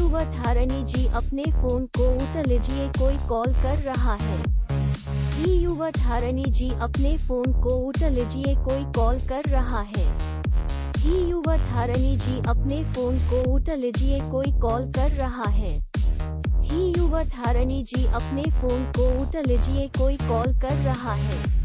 युवा धारणी जी अपने फोन को उठा लीजिए, कोई कॉल कर रहा है। ही युवा धारणी जी अपने फोन को उठा लीजिए, कोई कॉल कर रहा है। ही युवा धारणी जी अपने फोन को उठा लीजिए, कोई कॉल कर रहा है। ही युवा धारणी जी अपने फोन को उठा लीजिए, कोई कॉल कर रहा है।